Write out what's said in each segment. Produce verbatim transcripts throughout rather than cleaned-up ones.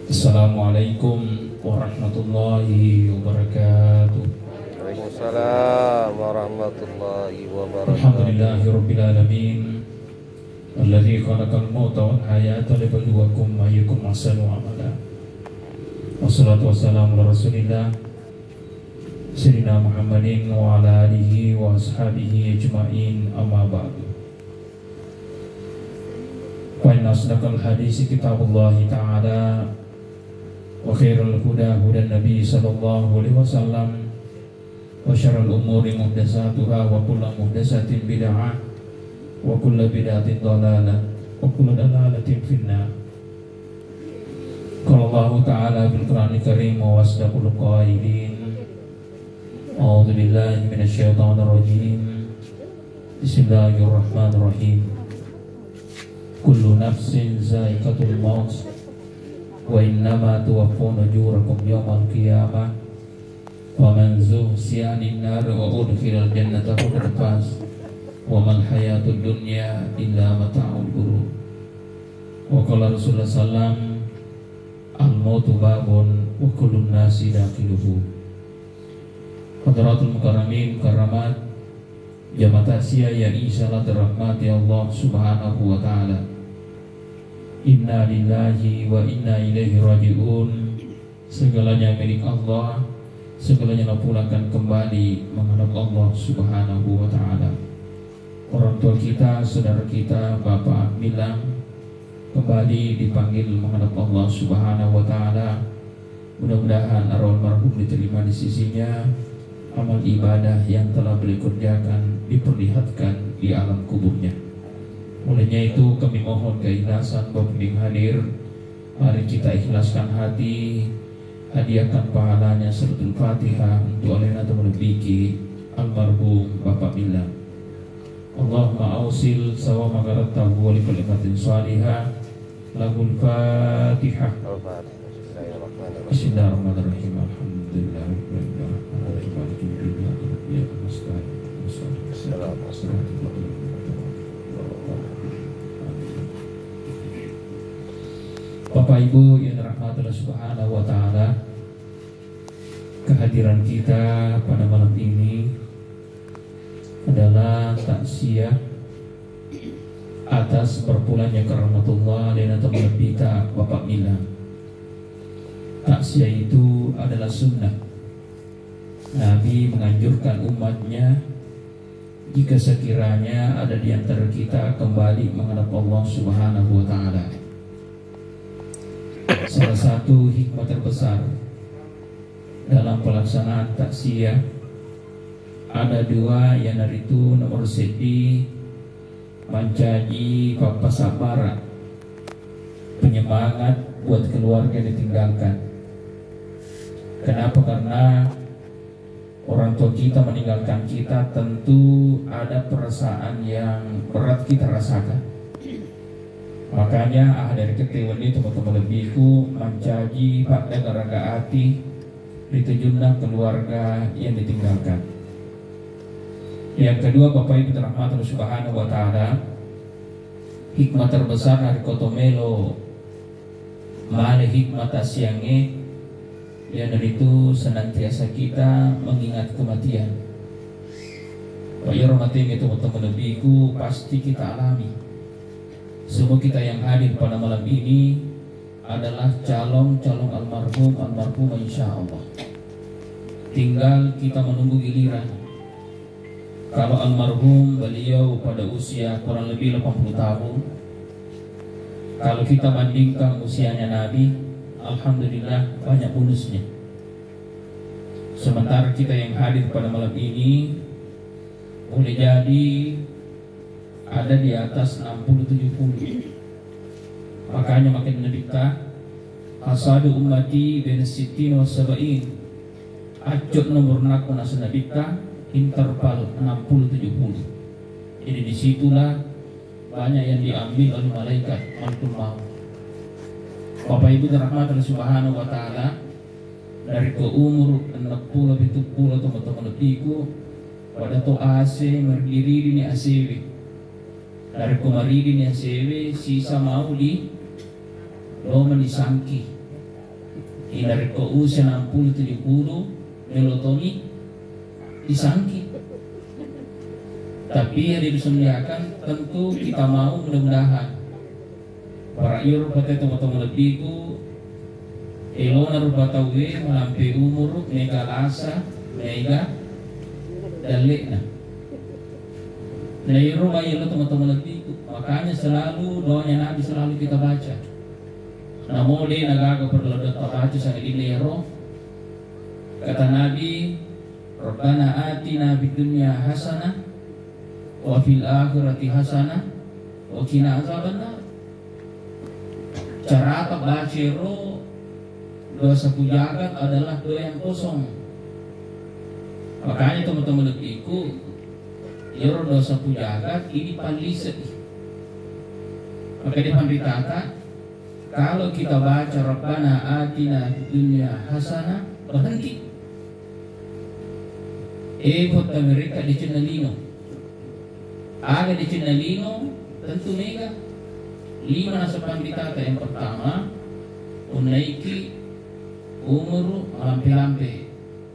Assalamualaikum warahmatullahi wabarakatuh. Waalaikumsalam warahmatullahi wabarakatuh. Alhamdulillahi rabbil alamin. Alladzi khalaqal mauta wal hayata liyabluwakum ayyukum ahsanu amala. Wassalatu wassalamu ala Rasulillah Sayyidina Muhammadin wa ala alihi wa ashabihi ajma'in, amma ba'du. Fa inna asdaqal hadisi kitabullahi ta'ala wa khairul huda hudan nabi sallallahu alaihi wasallam wa syarrul umuri muhdatsatuha wa kullu muhdatsatin bid'ah wa kullu bid'atin dhalalah wa kullu dhalalatin finnar. Qala Allah ta'ala bil Qur'anil Karim wa asdaqul qailin. A'udzu billahi minasy syaithanir rajim. Bismillahirrahmanirrahim. Kullu nafsin za'iqatul maut wa innama tuwaffawna ujurakum yawmal qiyamah faman zuhziya 'anil nar wa udkhilal jannata faqad faz wa mal hayatud dunya illa mata'ul ghurur. Wa qala Rasulullah sallam al mautu babun wa kullun nasi dakhiluhu. Hadratul mukarramin karamat jamaah tasya yang insyaallah dirahmati Allah Subhanahu wa taala. Inna lillahi wa inna ilaihi raji'un. Segalanya milik Allah, segalanya pulangkan kembali menghadap Allah Subhanahu wa taala. Orang tua kita, saudara kita, Bapak Milang kembali dipanggil menghadap Allah Subhanahu wa taala. Mudah-mudahan arwah marhum diterima di sisinya. Amal ibadah yang telah beliau kerjakan diperlihatkan di alam kuburnya. Olehnya itu kami mohon keikhlasan Bapak yang hadir. Mari kita ikhlaskan hati, hadiahkan pahalanya suratul Fatihah untuk alena melebihi almarhum Bapak Milang. Allahumma ausil sawa maghfiratahu wa li kalimatin shalihah. Lahul Fatihah. Bismillahirrahmanirrahim. Alhamdulillahirabbil Bapak Ibu yang dirahmati Allah Subhanahu wa taala, kehadiran kita pada malam ini adalah taksiyah atas berpulangnya ke rahmatullah dan teman kita Bapak Milang. Taksiyah itu adalah sunnah. Nabi menganjurkan umatnya jika sekiranya ada di antara kita kembali menghadap Allah Subhanahu wa taala. Salah satu hikmah terbesar dalam pelaksanaan taksiyah ada dua, yang dari itu nomor sedi mencaji papasabara, penyemangat buat keluarga yang ditinggalkan. Kenapa? Karena orang tua kita meninggalkan kita, tentu ada perasaan yang berat kita rasakan. Makanya ah dari ketewan itu teman-teman lebihku mencaji pada garaga hati ditujunlah keluarga yang ditinggalkan. Yang kedua, Bapak Ibu dirahmati Allah Subhanahu wa taala, hikmah terbesar dari kotomelo male hikmah tasyange, yang dari itu senantiasa kita mengingat kematian. Pak Yormatim itu teman-teman lebihku pasti kita alami. Semua kita yang hadir pada malam ini adalah calon-calon almarhum almarhum insya Allah. Tinggal kita menunggu giliran. Kalau almarhum beliau pada usia kurang lebih delapan puluh tahun, kalau kita bandingkan usianya Nabi, alhamdulillah banyak bonusnya. Sementara kita yang hadir pada malam ini boleh jadi ada di atas enam puluh tujuh puluh. Makanya makin mendikta asadu ummati baina sittin wa sab'in. Acut nomor naku nasana dikta interval enam puluh tujuh puluh. Jadi disitulah banyak yang diambil oleh malaikat malaikat maut. Bapak Ibu dirahmati Allah Subhanahu wa taala, dari ke umur enam puluh tujuh puluh teman-teman lebihku pada to A C berdiri di A C W. Dari kemarin yang sewe sisa mau di lo menisangki Dari ke usia enam puluh tujuh puluh melotoni disangki. Tapi yang disunyakan tentu kita mau mudah-mudahan para iur pada teman-teman lebihku elona rupa tawe melampai umur mega lasa mega dalekna. Nah iur bayi lo teman-teman lebihku, makanya selalu doanya Nabi selalu kita baca. Namun dia nagaga perlu baca sangat dilero. Kata Nabi, Rabbana atina fid dunya hasanah wa fil akhirati hasanah wa qina azabannar. Cara apa baca ro dosa pujagat adalah doa yang kosong. Makanya teman-teman lebihku, ro dosa pujagat ini palise. Maka dia berkata, kalau kita baca Rabbana atina fid dunya hasanah, berhenti. Eh, kota mereka di Cenalino. Ada di Cenalino, tentu mega. Lima nasapan kita yang pertama, menaiki umur lampe-lampe.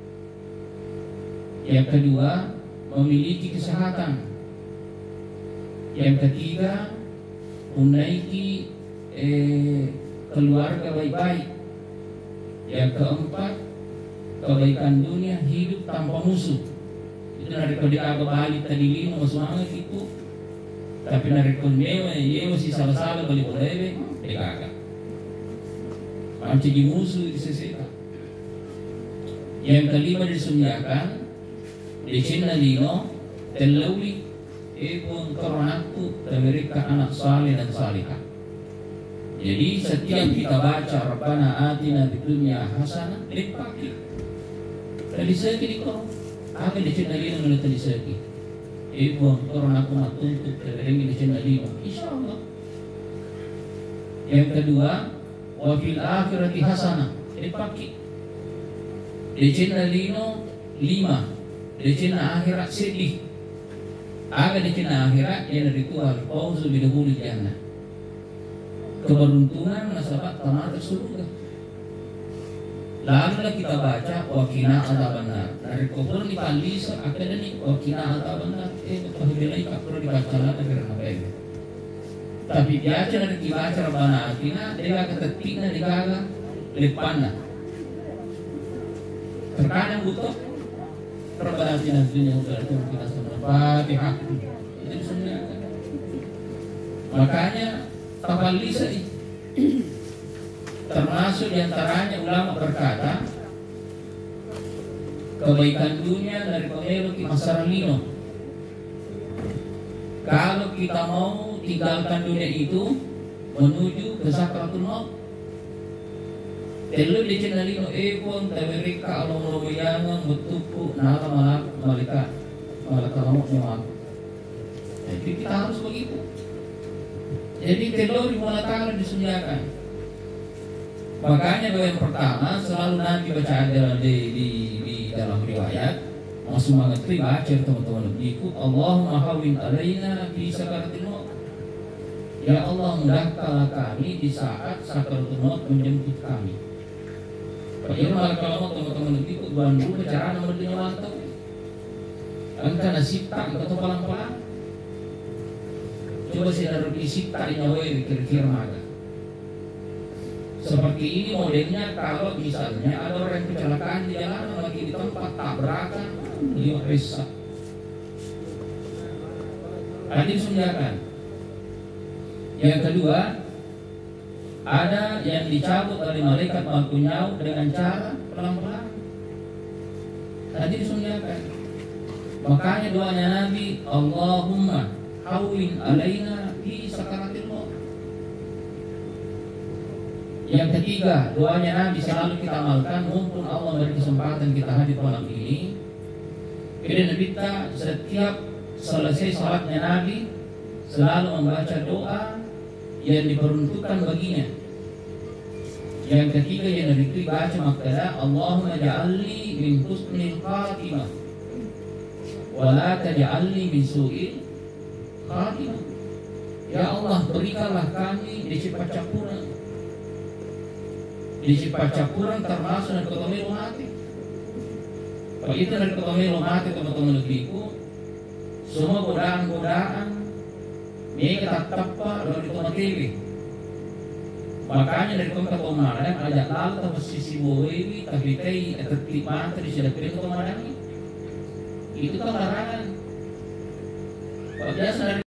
Yang kedua, memiliki kesehatan. Yang ketiga, menaiki eh, keluarga baik-baik. Yang keempat, kebaikan dunia, hidup tanpa musuh. Itu dari kode agak balik tadi lima semangat itu. Tapi dari kode ye masih salah-salah balik boleh dikagak. Macam di musuh diseseka. Yang kelima disunyakan di Cina lino terlalu pun koronakku mereka anak saleh dan salihah. Jadi setiap kita baca Rabbana atina fid dunya hasanah dipakai. Tadi saya di kau, apa di Cina lino mulai tadi saya ki. Ibu orang aku nak tuntut terdengi di Cina lino, insya Allah. Yang kedua, wa fil akhirati hasanah dipakai. Di Cina lino lima, di Cina akhirat sedih. Aga di Cina akhirat yang dari Tuhan, fauzu bidkhulil jannah. Keberuntungan nasabah tamat surga. Lalu kita baca wakina adzabannar. Dari kubur di palisa akhirnya nih wakina adzabannar. Eh betul bilai kapur dibaca lagi karena baik. Tapi biasa dari dibaca Rabbana atina dia ketetiknya digaga depannya. Terkadang butuh Rabbana atina dunia udah itu kita semua Fatihah. Itu sebenarnya. Makanya tapalisa ini termasuk diantaranya ulama berkata kebaikan dunia dari pemilu masalah lino. Kalau kita mau tinggalkan dunia itu menuju ke sakratul maut, telu di Cina lino epon tamerika Allah meloyangan betuku nala malak malika malaka maut maut. Jadi kita harus begitu. Jadi telur dimulatakan disunyakan. Makanya doa yang pertama selalu Nabi baca ada di, di, di dalam riwayat langsung mengerti baca teman-teman ikut Allahumma hawin alaina fi sakaratil maut. Ya Allah mudahkanlah kami di saat sakaratul maut menjemput kami. Kalau malah kalau teman-teman ikut bantu bicara nomor dunia mantap. Angka nasib tak atau palang-palang. Coba saya naruh isi tak nyawai kira-kira mana. Seperti ini modelnya kalau misalnya ada orang kecelakaan di jalanan lagi di tempat tabrakan, beliau resah. Tadi sunyakan. Yang kedua, ada yang dicabut oleh malaikat malakul nyawa dengan cara pelan-pelan. Tadi disunyakan. Makanya doanya Nabi, Allahumma hawin alaina fi sakaratil maut. Yang ketiga, doanya Nabi selalu kita amalkan mumpun Allah beri kesempatan kita hadir malam ini. Kemudian kita setiap selesai salatnya Nabi selalu membaca doa yang diperuntukkan baginya. Yang ketiga yang Nabi baca makna Allahumma ja'alni min husnil khatimah wa la taj'alni min su'il khatimah. Ya Allah berikanlah kami di cepat campurna Di si pacapuran termasuk dari kotomilo mati. Kalau itu dari kotomilo mati teman-teman negeriku, semua godaan-godaan ini kita tepat lalu itu mati. Makanya dari kemarin ajak lalu sama sisi bowi tapi tei tertib mantri sudah pilih kemarin itu kan larangan. Kalau biasa dari